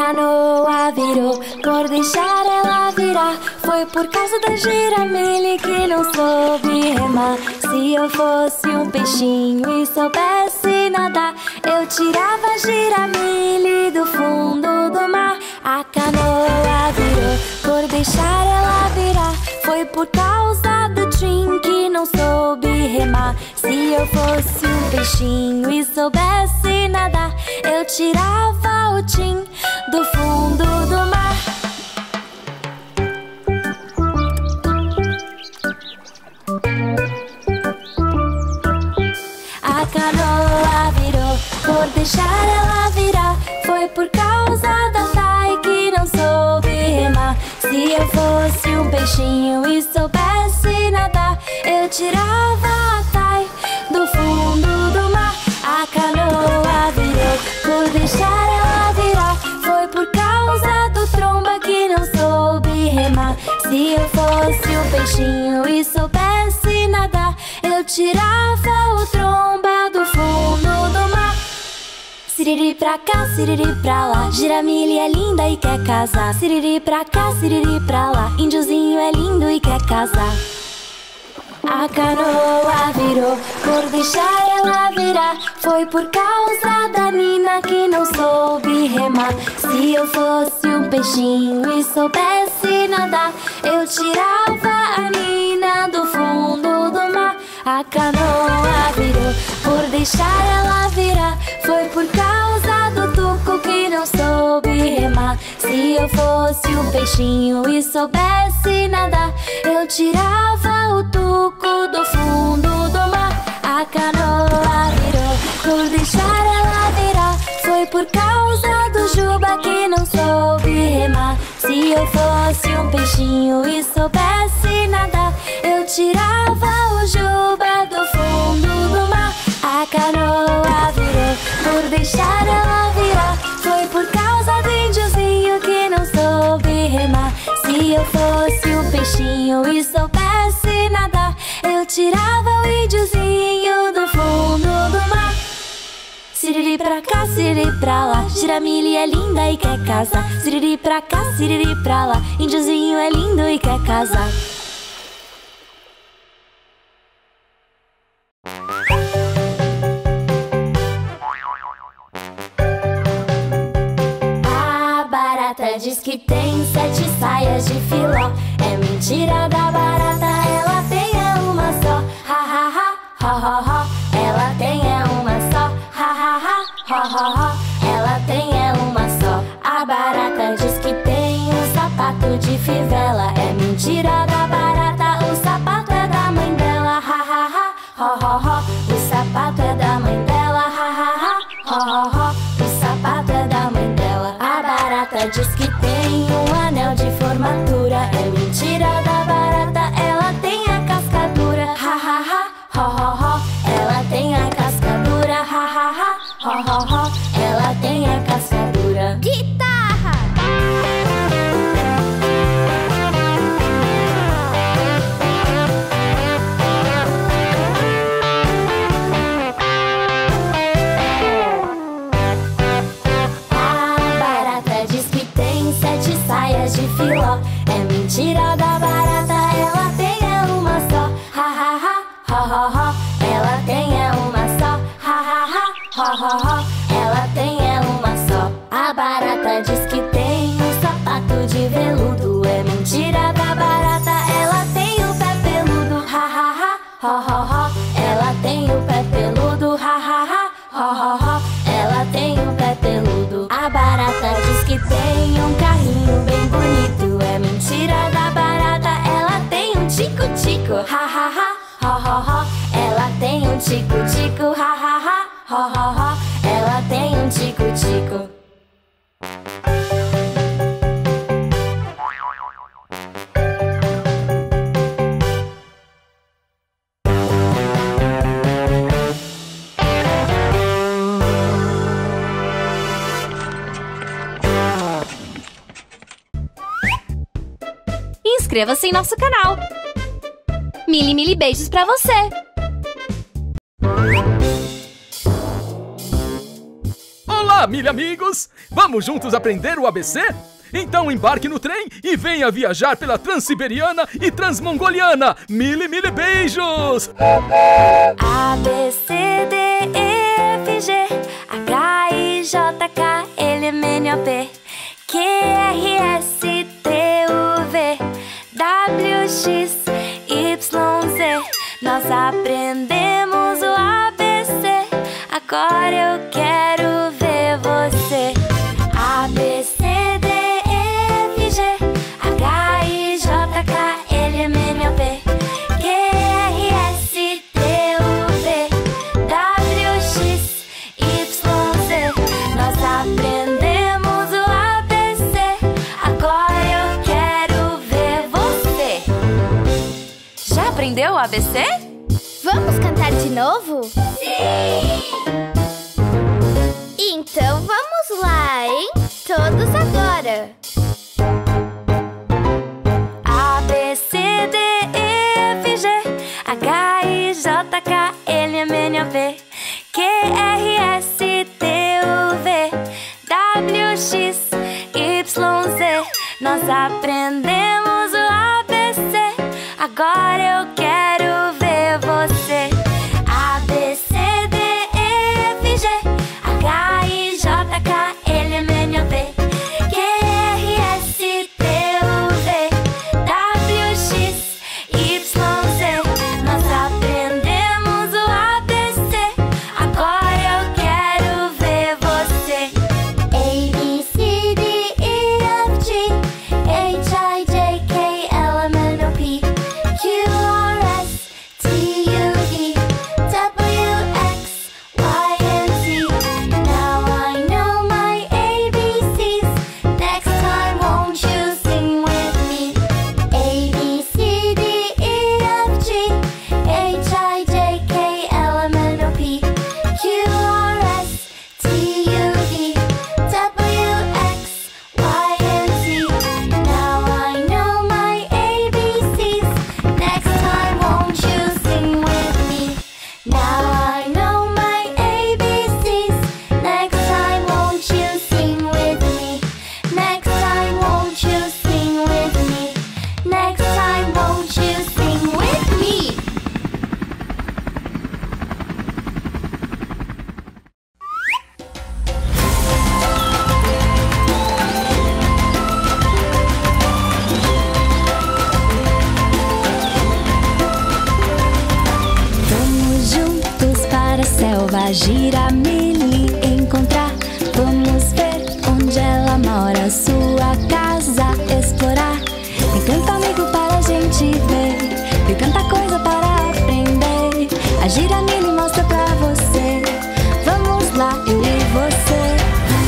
canoa virou, por deixar ela virar. Foi por causa da giramilha que não soube remar. Se eu fosse um peixinho e soubesse nadar, eu tirava a giramilha do fundo do mar. A canoa virou, por deixar ela virar. Foi por causa do Tim que não soube remar. Se eu fosse um peixinho e soubesse nadar, eu tirava o Tim do fundo do mar. A canoa virou, por deixar ela virar. Foi por causa da Tai que não soube remar. Se eu fosse um peixinho e soubesse nadar, eu tirava a Tai do fundo do mar. A canoa virou, por deixar ela virar. Foi por causa do Tromba que não soube remar. Se eu fosse um peixinho e soubesse nadar, eu tirava o Tromba do fundo do mar. Siriri pra cá, siriri pra lá, giramilha é linda e quer casar. Siriri pra cá, siriri pra lá, índiozinho é lindo e quer casar. A canoa virou, por deixar ela virar. Foi por causa da Nina que não soube remar. Se eu fosse um peixinho e soubesse nadar, eu tirava a Nina do fundo do mar. A canoa virou, por deixar ela virar. Foi por causa do Tuco que não soube remar. Se eu fosse um peixinho e soubesse nadar, eu tirava o Tuco do fundo do mar. A canoa virou, por deixar ela virar. Foi por causa do Juba que não soube remar. Se eu fosse um peixinho e soubesse nadar, eu tirava o Juba do fundo do mar. A canoa virou, por deixar ela virar. Foi por causa do índiozinho que não soube remar. Se eu fosse um peixinho e soubesse nadar, eu tirava o índiozinho do fundo do mar. Siriri pra cá, siriri pra lá, giramilha é linda e quer casar. Siriri pra cá, siriri pra lá, índiozinho é lindo e quer casar. A barata diz que tem 7 saias de filó. É mentira da barata, ela tem é uma só. Ha ha ha, ho ho ho, ela tem é uma só. Ha ha ha, ho ho ho, ela tem é uma só. A barata diz que tem um sapato de fivela. É mentira da barata, o sapato é da mãe dela. Ha ha ha, ho ho ho, o sapato é da mãe dela. Ha ha ha, ho ho ho, o sapato é da mãe dela. A barata diz que tem um anel de formatura. É mentira da barata, ela tem a cascadura. Ha ha ha, ho ho ho, ela tem a cascadura. Ha ha ha, ho ho ho, ela tem a cascadura. Guitarra! A barata diz que tem 7 saias de filó. É mentira da barata, ela tem é uma só. Ha ha ha, ho ho ho, ela tem é uma só. Ha ha ha, ho ho ho, ela tem é uma só. A barata diz que tem um sapato de veludo. É mentira da barata, ela tem o pé peludo. Ha ha ha, ho ho ho, ela tem o pé peludo. Ha ha ha, ho ho ho, ela tem o pé peludo. A barata diz que tem um carrinho bem bonito. É mentira da barata, ela tem um tico-tico. Ha ha ha, ho ho ho, ela tem um tico-tico. Ha ha ha, ho ho ho, ela tem um tico-tico. Inscreva-se em nosso canal. Mili beijos pra você! Olá, Olá, Mili amigos! Vamos juntos aprender o ABC? Então embarque no trem e venha viajar pela Transiberiana e Transmongoliana. Mili beijos! A, B, C, D, E, F, G, H, I, J, K, L, M, N, O, P, Q, R, S, T, U, V, W, X, Y, Z. Nós aprendemos o ABC, agora eu quero ver você. A, B, C, D, E, F, G, H, I, J, K, L, M, N, O, P, Q, R, S, T, U, V, W, X, Y, Z. Nós aprendemos o ABC, agora eu quero ver você. Já aprendeu o ABC? Vamos cantar de novo? Sim! Então vamos lá, hein? Todos agora! A, B, C, D, E, F, G, H, I, J, K, L, M, N, O, P, Q, R, S, T, U, V, W, X, Y, Z. Nós aprendemos o ABC, agora eu quero ver você. A, B, C, D, E, F, G, H, I, J, K, L, M, N, O, P, Q, R, S, T, U, V, W, X, Y, Z. Nós aprendemos o ABC, agora eu quero ver você. A, B, C, D, E, F, G, H, I, J, K, L, M, N, O, P, Q, R, S, T, U, V, W, X, Y, and Z. Now I know my ABCs. Next time won't you sing with me? A, B, C, D, E, F, G, H, I, J, K, L, M, N, O, P, Q, R, S, T, U, V, W, X, Y, and Z. Now I know my ABCs. Next time won't you sing with me? Now I know my ABCs. Next time won't you sing with me? Next time won't you sing with me? Next time won't you sing with me? Vamos juntos para a selva, Giramili encontrar. Vamos ver onde ela mora, sua casa explorar. Tem tanto amigo para a gente ver, tem tanta coisa para aprender. A Giramili mostra pra você. Vamos lá, eu e você.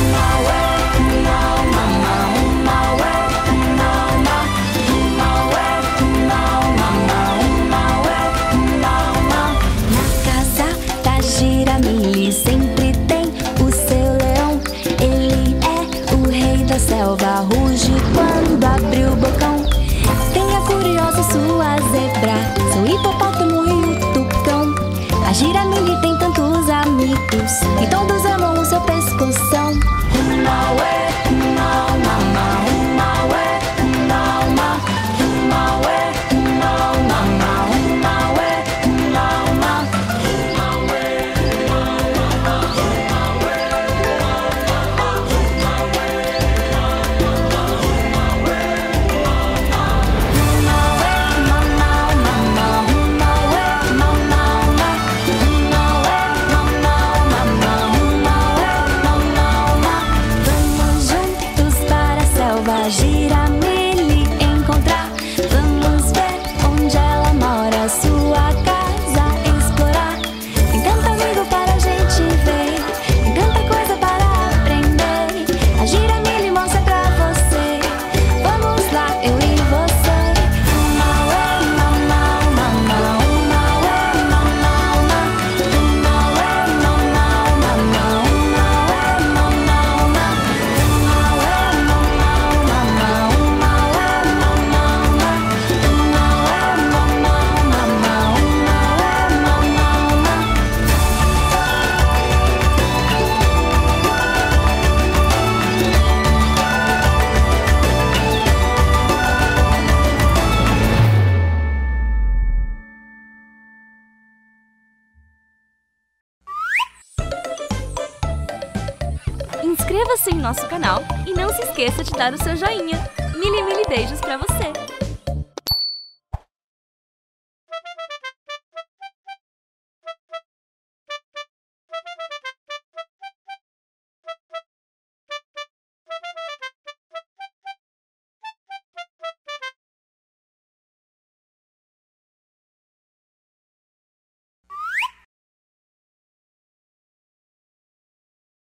Na casa da Giramili sempre tem o seu leão. Ele é o rei da selva, ruge quando abre o bocão. Tem a curiosa sua zebra, seu hipopótamo e o tucão. A Giramili tem tantos amigos e todos amam o seu pescoção. nosso canal e não se esqueça de dar o seu joinha. Mili beijos pra você!